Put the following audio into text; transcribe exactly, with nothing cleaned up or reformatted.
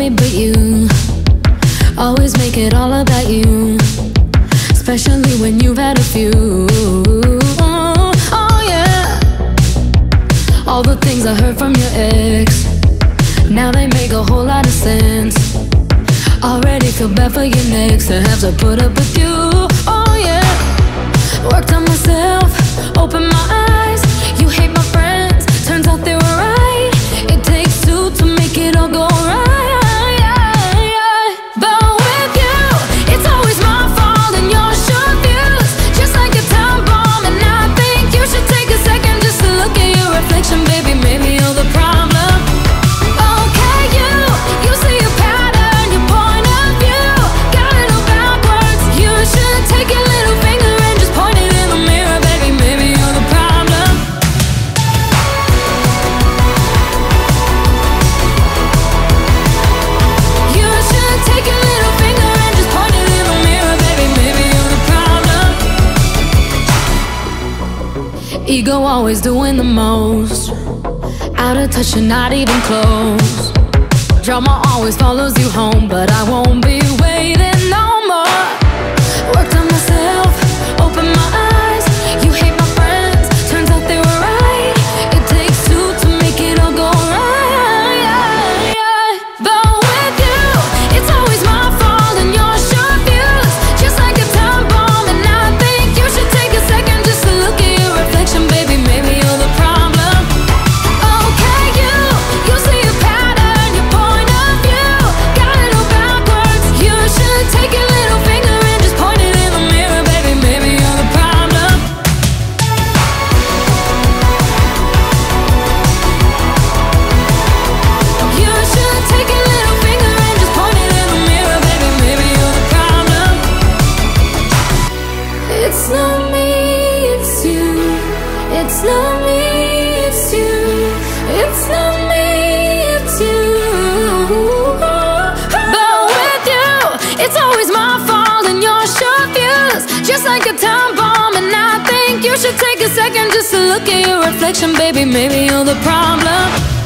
made but you. Always make it all about you, especially when you've had a few. Oh, oh yeah. All the things I heard from your ex, now they make a whole lot of sense. Already feel bad for your next to have to put up with you. Oh yeah. Worked on myself, opened my eyes. You hate my friends, turns out they were right. It takes two to make it all go right. But with you, it's always my fault and your short views, just like a time bomb. And I think you should take a second just to look at your reflection, baby. Maybe you're the problem. Okay, you, you see a pattern, your point of view got it all backwards. You should take your little finger and just point it in the mirror, baby. Maybe you're the problem. You should take your little finger and just point it in the mirror, baby. Maybe you're the problem. Ego always doing the most, out of touch and not even close. Drama always follows you home, but I won't be waiting no more. Worked on myself, opened my eyes. You hate my friends, turns out they were right. It takes two to make it all go right. But with you, it's always my fault and your short views, just like a time bomb. And I think you should take a second just to look at your reflection, baby. Maybe you're the problem. Okay, you, you see a pattern, your point of view got it all backwards. You should take your little finger and just point it in the mirror, baby. Maybe you're the problem. You should take your little finger and just point it in the mirror, baby. Maybe you're the problem. It's not me, it's you. It's not me, it's you. It's not me, it's you. But with you, it's always my fault and your short views, just like a time bomb. And I think you should take a second just to look at your reflection, baby. Maybe you're the problem.